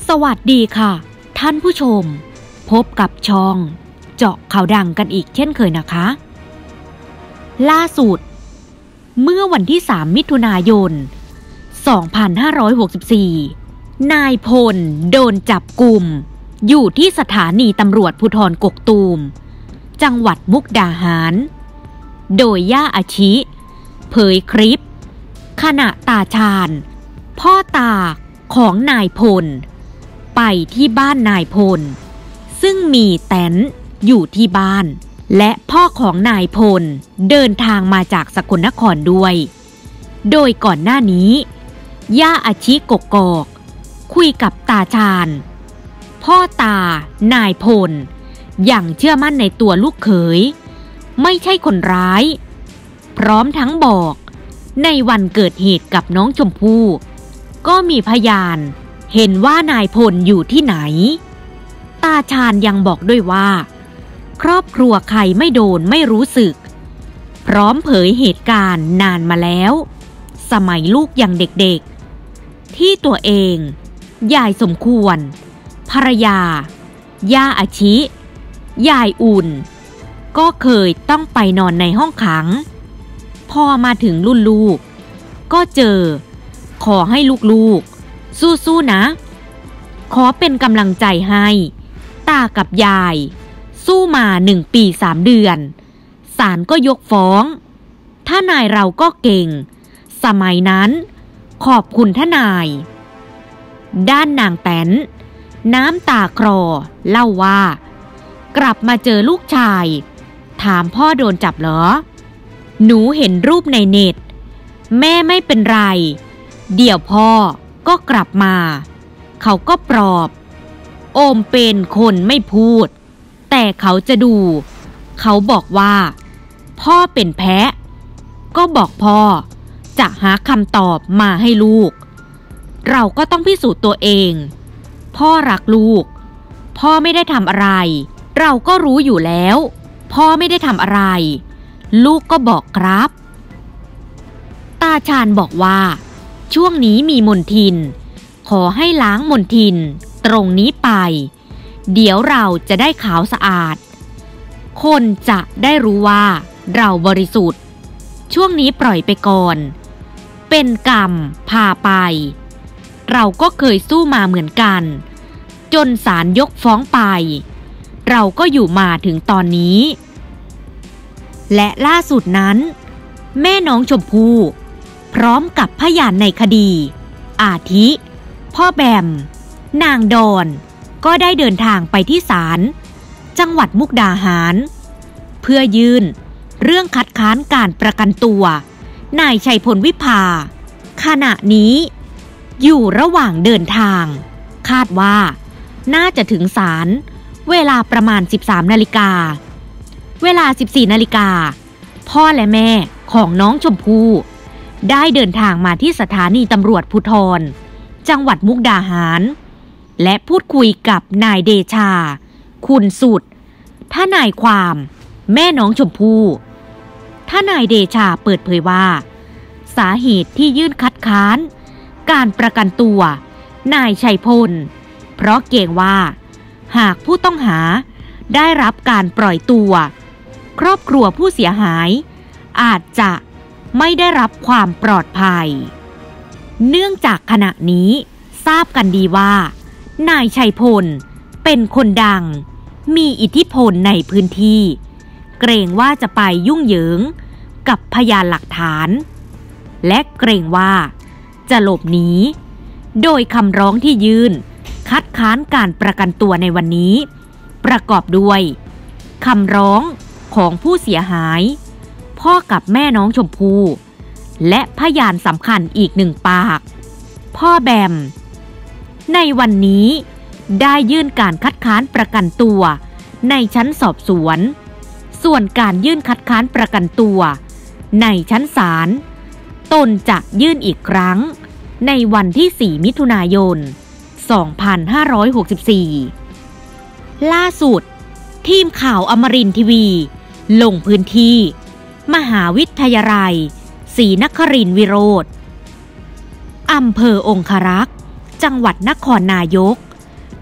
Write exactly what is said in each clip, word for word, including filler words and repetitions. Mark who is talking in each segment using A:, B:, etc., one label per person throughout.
A: สวัสดีค่ะท่านผู้ชมพบกับช่องเจาะข่าวดังกันอีกเช่นเคยนะคะล่าสุดเมื่อวันที่สามมิถุนายนสองพันห้าร้อยหกสิบสี่นายพลโดนจับกุมอยู่ที่สถานีตำรวจภูธรกกตูมจังหวัดมุกดาหารโดยย่าอาชิเผยคลิปขณะตาชาญพ่อตาของนายพลไปที่บ้านนายพลซึ่งมีแตนอยู่ที่บ้านและพ่อของนายพลเดินทางมาจากสกลนครด้วยโดยก่อนหน้านี้ย่าอาชิกกอกคุยกับตาชาญพ่อตานายพลอย่างเชื่อมั่นในตัวลูกเขยไม่ใช่คนร้ายพร้อมทั้งบอกในวันเกิดเหตุกับน้องชมพู่ก็มีพยานเห็นว่านายพลอยู่ที่ไหนตาชาญยังบอกด้วยว่าครอบครัวใครไม่โดนไม่รู้สึกพร้อมเผยเหตุการณ์นานมาแล้วสมัยลูกยังเด็กๆที่ตัวเองยายสมควรภรรยาย่าอาชิยายอุ่นก็เคยต้องไปนอนในห้องขังพอมาถึงรุ่นลูกก็เจอขอให้ลูกๆสู้ๆนะขอเป็นกำลังใจให้ตากับยายสู้มาหนึ่งปีสามเดือนศาลก็ยกฟ้องถ้านายเราก็เก่งสมัยนั้นขอบคุณทนายด้านนางแตนน้ำตาคลอเล่าว่ากลับมาเจอลูกชายถามพ่อโดนจับเหรอหนูเห็นรูปในเน็ตแม่ไม่เป็นไรเดี๋ยวพ่อก็กลับมาเขาก็ปลอบโอมเป็นคนไม่พูดแต่เขาจะดูเขาบอกว่าพ่อเป็นแพะก็บอกพ่อจะหาคำตอบมาให้ลูกเราก็ต้องพิสูจน์ตัวเองพ่อรักลูกพ่อไม่ได้ทำอะไรเราก็รู้อยู่แล้วพ่อไม่ได้ทำอะไรลูกก็บอกครับตาชาญบอกว่าช่วงนี้มีมนทินขอให้ล้างมนทินตรงนี้ไปเดี๋ยวเราจะได้ขาวสะอาดคนจะได้รู้ว่าเราบริสุทธิ์ช่วงนี้ปล่อยไปก่อนเป็นกรรมพาไปเราก็เคยสู้มาเหมือนกันจนศาลยกฟ้องไปเราก็อยู่มาถึงตอนนี้และล่าสุดนั้นแม่น้องชมพู่พร้อมกับพยานในคดีอาทิพ่อแบมนางดอนก็ได้เดินทางไปที่ศาลจังหวัดมุกดาหารเพื่อยื่นเรื่องคัดค้านการประกันตัวนายชัยพลวิภาขณะนี้อยู่ระหว่างเดินทางคาดว่าน่าจะถึงศาลเวลาประมาณสิบสามนาฬิกาเวลาสิบสี่นาฬิกาพ่อและแม่ของน้องชมพู่ได้เดินทางมาที่สถานีตำรวจภูธรจังหวัดมุกดาหารและพูดคุยกับนายเดชาคุณสุดทนายความแม่น้องชมพู่ทนายเดชาเปิดเผยว่าสาเหตุที่ยื่นคัดค้านการประกันตัวนายชัยพลเพราะเกรงว่าหากผู้ต้องหาได้รับการปล่อยตัวครอบครัวผู้เสียหายอาจจะไม่ได้รับความปลอดภัยเนื่องจากขณะนี้ทราบกันดีว่านายชัยพลเป็นคนดังมีอิทธิพลในพื้นที่เกรงว่าจะไปยุ่งเหยิงกับพยานหลักฐานและเกรงว่าจะหลบหนีโดยคำร้องที่ยื่นคัดค้านการประกันตัวในวันนี้ประกอบด้วยคำร้องของผู้เสียหายพ่อกับแม่น้องชมพู่และพยานสำคัญอีกหนึ่งปากพ่อแบมในวันนี้ได้ยื่นการคัดค้านประกันตัวในชั้นสอบสวนส่วนการยื่นคัดค้านประกันตัวในชั้นศาลตนจะยื่นอีกครั้งในวันที่สี่มิถุนายนสองพันห้าร้อยหกสิบสี่ล่าสุดทีมข่าวอมรินทร์ทีวีลงพื้นที่มหาวิทยาลัยศรีนครินทร์วิโรธอำเภอองครักษ์จังหวัดนครนายก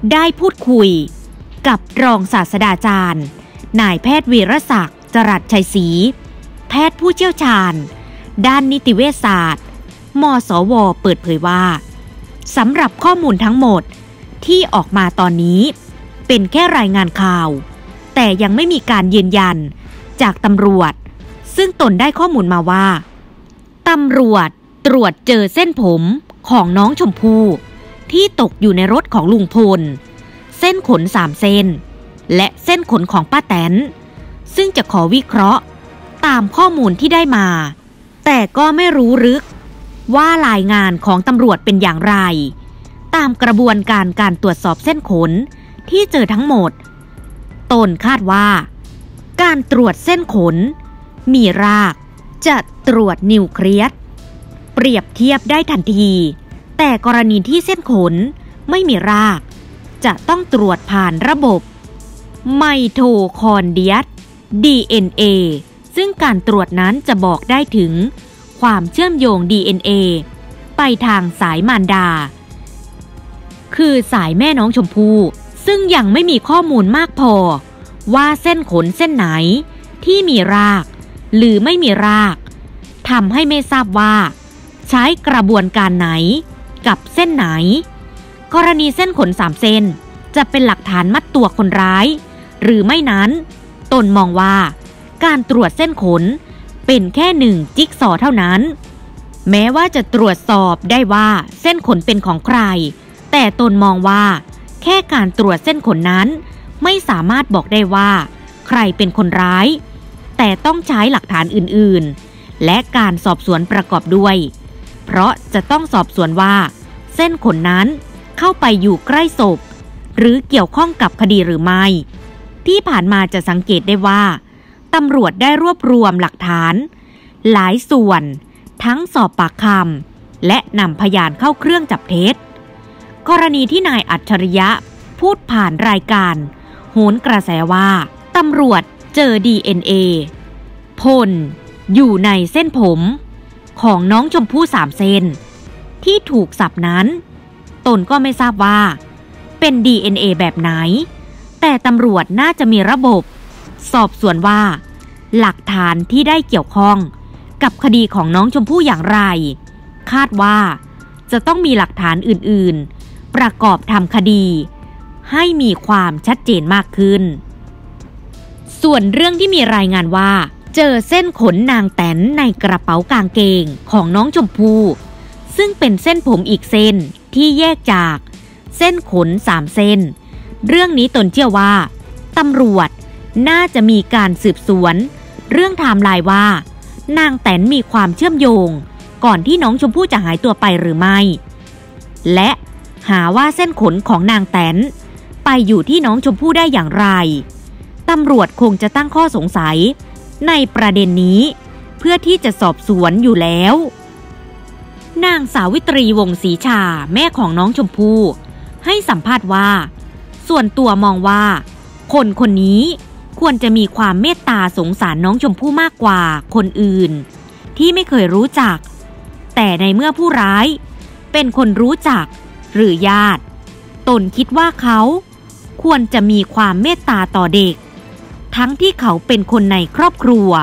A: ได้พูดคุยกับรองศาสตราจารย์นายแพทย์วีรศักดิ์จรัสชัยศรีแพทย์ผู้เชี่ยวชาญด้านนิติเวชศาสตร์มสวเปิดเผยว่าสำหรับข้อมูลทั้งหมดที่ออกมาตอนนี้เป็นแค่รายงานข่าวแต่ยังไม่มีการยืนยันจากตำรวจซึ่งตนได้ข้อมูลมาว่าตำรวจตรวจเจอเส้นผมของน้องชมพู่ที่ตกอยู่ในรถของลุงพลเส้นขนสามเส้นและเส้นขนของป้าแตนซึ่งจะขอวิเคราะห์ตามข้อมูลที่ได้มาแต่ก็ไม่รู้ลึกว่ารายงานของตำรวจเป็นอย่างไรตามกระบวนการการตรวจสอบเส้นขนที่เจอทั้งหมดตนคาดว่าการตรวจเส้นขนมีรากจะตรวจนิวเคลียสเปรียบเทียบได้ทันทีแต่กรณีที่เส้นขนไม่มีรากจะต้องตรวจผ่านระบบไมโทคอนเดรีย ดี เอ็น เอ ซึ่งการตรวจนั้นจะบอกได้ถึงความเชื่อมโยง ดี เอ็น เอ ไปทางสายมารดาคือสายแม่น้องชมพู่ซึ่งยังไม่มีข้อมูลมากพอว่าเส้นขนเส้นไหนที่มีรากหรือไม่มีรากทำให้ไม่ทราบว่าใช้กระบวนการไหนกับเส้นไหนกรณีเส้นขนสามเส้นจะเป็นหลักฐานมัดตัวคนร้ายหรือไม่นั้นตนมองว่าการตรวจเส้นขนเป็นแค่หนึ่งจิ๊กซอว์เท่านั้นแม้ว่าจะตรวจสอบได้ว่าเส้นขนเป็นของใครแต่ตนมองว่าแค่การตรวจเส้นขนนั้นไม่สามารถบอกได้ว่าใครเป็นคนร้ายแต่ต้องใช้หลักฐานอื่นๆและการสอบสวนประกอบด้วยเพราะจะต้องสอบสวนว่าเส้นขนนั้นเข้าไปอยู่ใกล้ศพหรือเกี่ยวข้องกับคดีหรือไม่ที่ผ่านมาจะสังเกตได้ว่าตำรวจได้รวบรวมหลักฐานหลายส่วนทั้งสอบปากคำและนำพยานเข้าเครื่องจับเท็จกรณีที่นายอัจฉริยะพูดผ่านรายการโหนกระแสว่าตำรวจเจอ ดี เอ็น เอ พ่นอยู่ในเส้นผมของน้องชมพู่สามเส้นที่ถูกสับนั้นตนก็ไม่ทราบว่าเป็น ดี เอ็น เอ แบบไหนแต่ตำรวจน่าจะมีระบบสอบสวนว่าหลักฐานที่ได้เกี่ยวข้องกับคดีของน้องชมพู่อย่างไรคาดว่าจะต้องมีหลักฐานอื่นๆประกอบทำคดีให้มีความชัดเจนมากขึ้นส่วนเรื่องที่มีรายงานว่าเจอเส้นขนนางแตนในกระเป๋ากางเกงของน้องชมพู่ซึ่งเป็นเส้นผมอีกเส้นที่แยกจากเส้นขนสามเส้นเรื่องนี้ตนเชื่อว่าตำรวจน่าจะมีการสืบสวนเรื่องไทม์ไลน์ว่านางแตนมีความเชื่อมโยงก่อนที่น้องชมพู่จะหายตัวไปหรือไม่และหาว่าเส้นขนของนางแตนไปอยู่ที่น้องชมพู่ได้อย่างไรตำรวจคงจะตั้งข้อสงสัยในประเด็นนี้เพื่อที่จะสอบสวนอยู่แล้วนางสาวิตรีวงศ์ศรีชาแม่ของน้องชมพู่ให้สัมภาษณ์ว่าส่วนตัวมองว่าคนคนนี้ควรจะมีความเมตตาสงสารน้องชมพู่มากกว่าคนอื่นที่ไม่เคยรู้จักแต่ในเมื่อผู้ร้ายเป็นคนรู้จักหรือญาติตนคิดว่าเขาควรจะมีความเมตตาต่อเด็กทั้งที่เขาเป็นคนในครอบครัว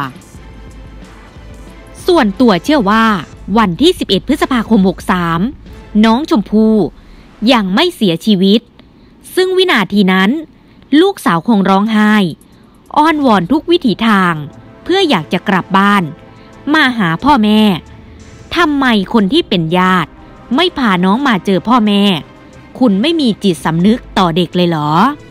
A: ส่วนตัวเชื่อว่าวันที่สิบเอ็ดพฤษภาคมหกสามน้องชมพู่ยังไม่เสียชีวิตซึ่งวินาทีนั้นลูกสาวคงร้องไห้อ้อนวอนทุกวิถีทางเพื่ออยากจะกลับบ้านมาหาพ่อแม่ทำไมคนที่เป็นญาติไม่พาน้องมาเจอพ่อแม่คุณไม่มีจิตสำนึกต่อเด็กเลยเหรอ